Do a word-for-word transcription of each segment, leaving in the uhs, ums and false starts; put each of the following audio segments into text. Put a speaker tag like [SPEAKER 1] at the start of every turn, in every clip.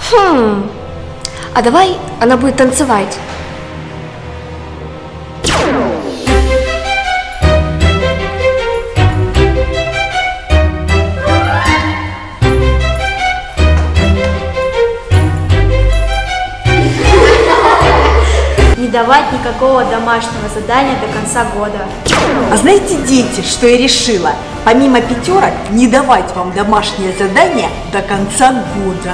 [SPEAKER 1] Хм, а давай она будет танцевать.
[SPEAKER 2] Не давать никакого домашнего задания до конца года.
[SPEAKER 3] А знаете, дети, что я решила? Помимо пятерок, не давать вам домашнее задание до конца года.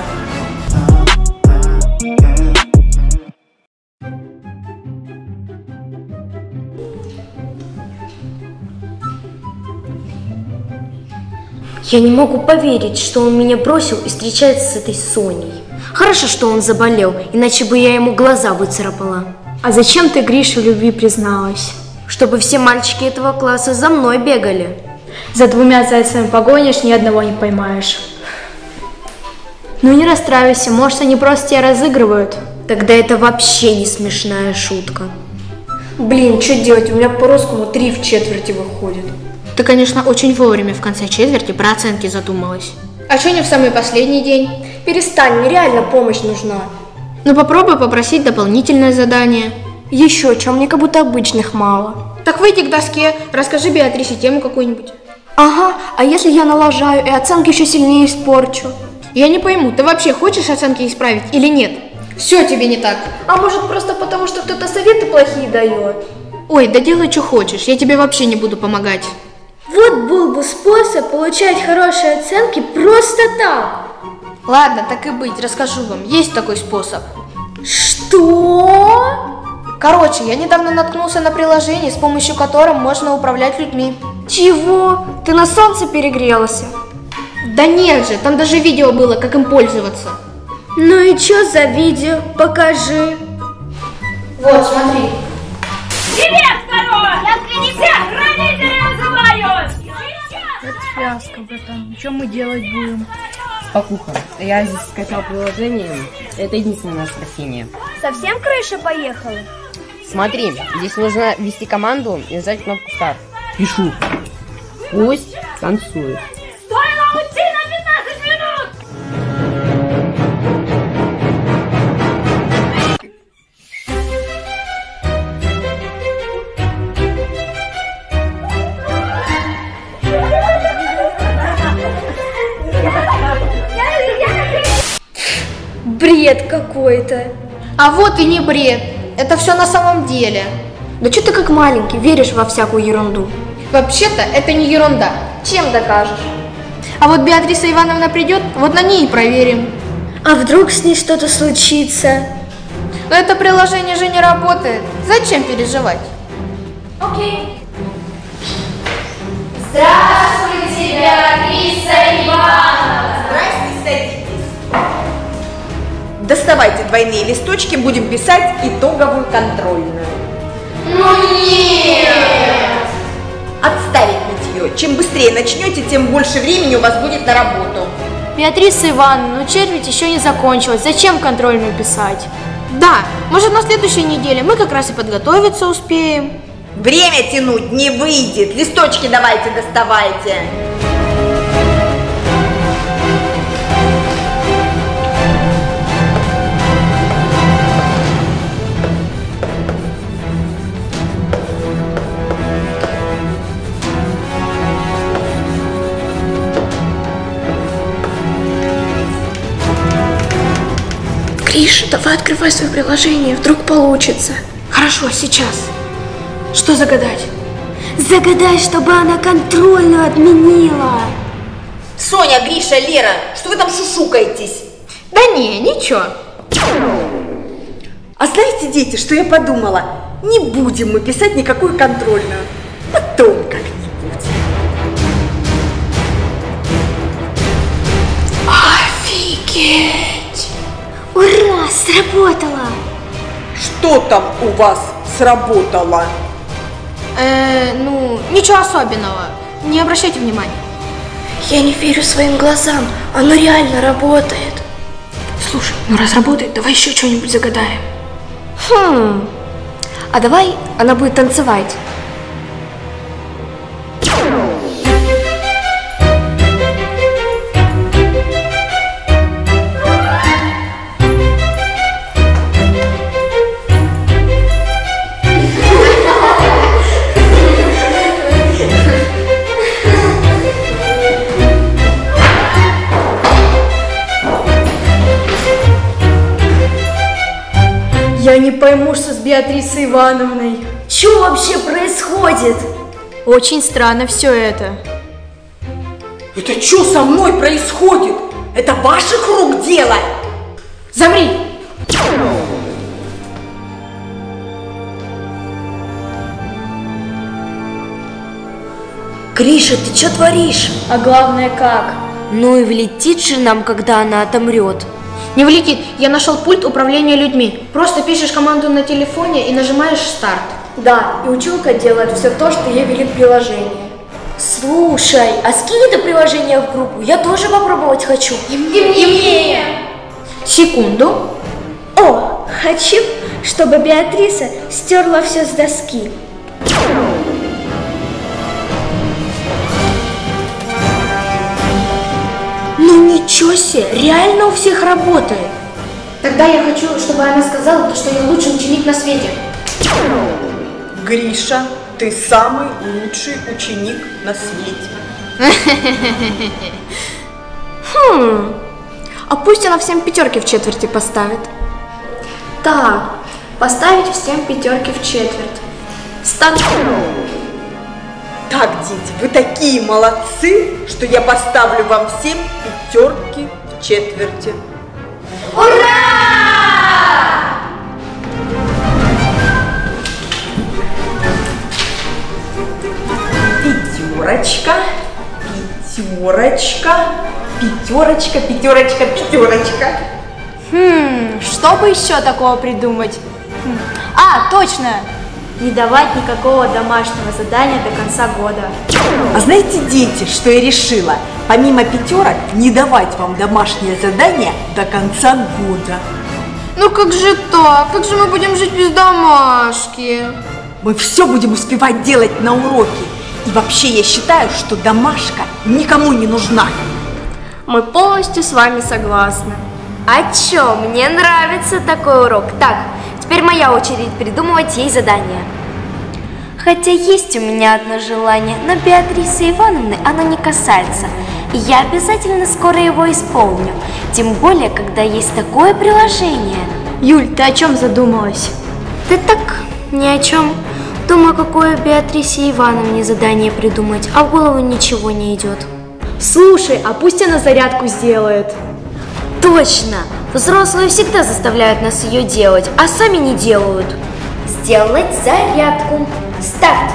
[SPEAKER 1] Я не могу поверить, что он меня бросил и встречается с этой Соней. Хорошо, что он заболел, иначе бы я ему глаза выцарапала.
[SPEAKER 2] А зачем ты Грише в любви призналась?
[SPEAKER 1] Чтобы все мальчики этого класса за мной бегали.
[SPEAKER 2] За двумя зайцами погонишь, ни одного не поймаешь. Ну не расстраивайся, может они просто тебя разыгрывают.
[SPEAKER 1] Тогда это вообще не смешная шутка.
[SPEAKER 4] Блин, что делать? У меня по русскому три в четверти выходит.
[SPEAKER 1] Ты, конечно, очень вовремя в конце четверти про оценки задумалась.
[SPEAKER 4] А что не в самый последний день? Перестань, мне реально помощь нужна.
[SPEAKER 1] Ну попробуй попросить дополнительное задание.
[SPEAKER 4] Еще что, мне как будто обычных мало.
[SPEAKER 1] Так выйди к доске, расскажи Беатрисе тему какую-нибудь.
[SPEAKER 4] Ага, а если я налажаю и оценки еще сильнее испорчу?
[SPEAKER 1] Я не пойму, ты вообще хочешь оценки исправить или нет? Все тебе не так.
[SPEAKER 4] А может просто потому, что кто-то советы плохие дает?
[SPEAKER 1] Ой, да делай, что хочешь, я тебе вообще не буду помогать.
[SPEAKER 4] Вот был бы способ получать хорошие оценки просто так.
[SPEAKER 1] Ладно, так и быть, расскажу вам, есть такой способ.
[SPEAKER 4] Что?
[SPEAKER 1] Короче, я недавно наткнулся на приложение, с помощью которого можно управлять людьми.
[SPEAKER 4] Чего? Ты на солнце перегрелся?
[SPEAKER 1] Да нет же, там даже видео было, как им пользоваться.
[SPEAKER 4] Ну и что за видео? Покажи.
[SPEAKER 1] Вот, смотри.
[SPEAKER 5] Привет, второй! Я всех родителей вызываю!
[SPEAKER 6] Это фиаско, братан. Что мы делать будем?
[SPEAKER 7] Покуха, я здесь скачал приложение. Это единственное наше спасение.
[SPEAKER 5] Совсем крыша поехала?
[SPEAKER 7] Смотри, здесь нужно ввести команду и нажать кнопку старт. Пишу. Пусть танцует.
[SPEAKER 5] Стоило уйти на пятнадцать минут!
[SPEAKER 4] Бред какой-то.
[SPEAKER 1] А вот и не бред, это все на самом деле.
[SPEAKER 4] Да что ты как маленький, веришь во всякую ерунду?
[SPEAKER 1] Вообще-то это не ерунда.
[SPEAKER 4] Чем докажешь?
[SPEAKER 1] А вот Беатриса Ивановна придет, вот на ней и проверим.
[SPEAKER 4] А вдруг с ней что-то случится?
[SPEAKER 1] Но это приложение же не работает. Зачем переживать?
[SPEAKER 4] Окей.
[SPEAKER 5] Здравствуйте, Беатриса Ивановна!
[SPEAKER 3] Здрасте, садитесь. Доставайте двойные листочки, будем писать итоговую контрольную.
[SPEAKER 5] Ну нет!
[SPEAKER 3] Отставить нытье. Чем быстрее начнете, тем больше времени у вас будет на работу.
[SPEAKER 2] Беатриса Ивановна, ну четверть еще не закончилась. Зачем контрольную писать?
[SPEAKER 1] Да, может на следующей неделе мы как раз и подготовиться успеем.
[SPEAKER 3] Время тянуть не выйдет. Листочки давайте доставайте.
[SPEAKER 4] Гриша, давай открывай свое приложение, вдруг получится.
[SPEAKER 1] Хорошо, сейчас. Что загадать?
[SPEAKER 4] Загадай, чтобы она контрольную отменила.
[SPEAKER 3] Соня, Гриша, Лера, что вы там шушукаетесь?
[SPEAKER 1] Да не, ничего.
[SPEAKER 3] А знаете, дети, что я подумала? Не будем мы писать никакую контрольную. Потом как-нибудь.
[SPEAKER 4] Офигеть! Ура, сработало!
[SPEAKER 3] Что там у вас сработало?
[SPEAKER 1] Э, ну, ничего особенного. Не обращайте внимания.
[SPEAKER 4] Я не верю своим глазам, оно реально работает. Слушай, ну раз работает, давай еще что-нибудь загадаем.
[SPEAKER 1] Хм, а давай она будет танцевать.
[SPEAKER 2] Я не пойму, что с Беатрисой Ивановной.
[SPEAKER 1] Что вообще происходит?
[SPEAKER 2] Очень странно все это.
[SPEAKER 3] Это что со мной происходит? Это ваших рук дело?
[SPEAKER 2] Замри!
[SPEAKER 1] Гриша, ты что творишь?
[SPEAKER 2] А главное как?
[SPEAKER 1] Ну и влетит же нам, когда она отомрет.
[SPEAKER 2] Не влетит, я нашел пульт управления людьми. Просто пишешь команду на телефоне и нажимаешь старт. Да, и училка делает все то, что ей велит приложение.
[SPEAKER 1] Слушай, а скинь это приложение в группу, я тоже попробовать хочу.
[SPEAKER 5] И мне!
[SPEAKER 2] Секунду.
[SPEAKER 4] О, хочу, чтобы Беатриса стерла все с доски.
[SPEAKER 1] Ну ничего себе, реально у всех работает.
[SPEAKER 2] Тогда я хочу, чтобы она сказала, что я лучший ученик на свете.
[SPEAKER 3] Гриша, ты самый лучший ученик на свете.
[SPEAKER 2] Хм. А пусть она всем пятерки в четверти поставит. Так, поставить всем пятерки в четверть. Старт.
[SPEAKER 3] Так, дети, вы такие молодцы, что я поставлю вам всем пятерки в четверти. Пятерочка, пятерочка, пятерочка, пятерочка, пятерочка.
[SPEAKER 2] Хм, что бы еще такого придумать? Хм. А, точно! Не давать никакого домашнего задания до конца года.
[SPEAKER 3] А знаете, дети, что я решила? Помимо пятерок, не давать вам домашнее задание до конца года.
[SPEAKER 2] Ну как же так? Как же мы будем жить без домашки?
[SPEAKER 3] Мы все будем успевать делать на уроке. И вообще я считаю, что домашка никому не нужна.
[SPEAKER 2] Мы полностью с вами согласны.
[SPEAKER 1] А чё, мне нравится такой урок. Так, теперь моя очередь придумывать ей задание. Хотя есть у меня одно желание, но Беатрисы Ивановны оно не касается. И я обязательно скоро его исполню. Тем более, когда есть такое приложение.
[SPEAKER 2] Юль, ты о чем задумалась?
[SPEAKER 1] Да так, ни о чем. Думаю, какое Беатрисе Ивановне задание придумать, а в голову ничего не идет.
[SPEAKER 2] Слушай, а пусть она зарядку сделает.
[SPEAKER 1] Точно! Взрослые всегда заставляют нас ее делать, а сами не делают. Сделать зарядку. Старт!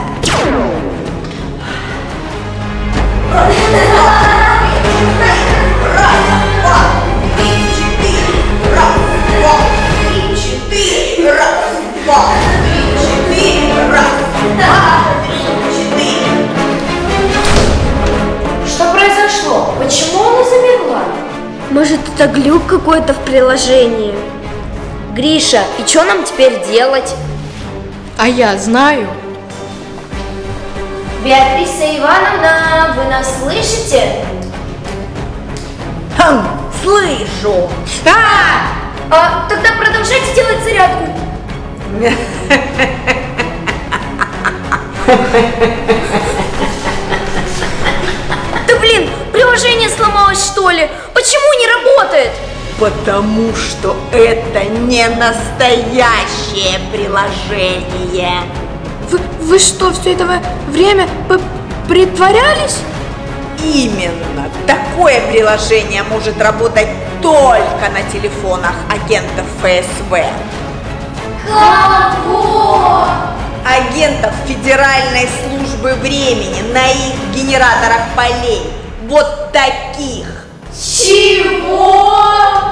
[SPEAKER 1] Что произошло? Почему она замерла?
[SPEAKER 4] Может, это глюк какой-то в приложении?
[SPEAKER 1] Гриша, и что нам теперь делать?
[SPEAKER 2] А я знаю.
[SPEAKER 1] Беатриса Ивановна, вы нас слышите?
[SPEAKER 3] Хм, слышу.
[SPEAKER 1] А! А, тогда продолжайте делать зарядку. Да блин, приложение сломалось что ли? Почему не работает?
[SPEAKER 3] Потому что это не настоящее приложение.
[SPEAKER 2] Вы, вы что, все это время притворялись?
[SPEAKER 3] Именно. Такое приложение может работать только на телефонах агентов ФСБ.
[SPEAKER 5] Кого?
[SPEAKER 3] Агентов Федеральной службы времени на их генераторах полей. Вот таких.
[SPEAKER 5] Чего?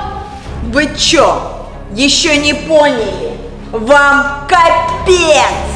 [SPEAKER 3] Вы чё, еще не поняли? Вам капец!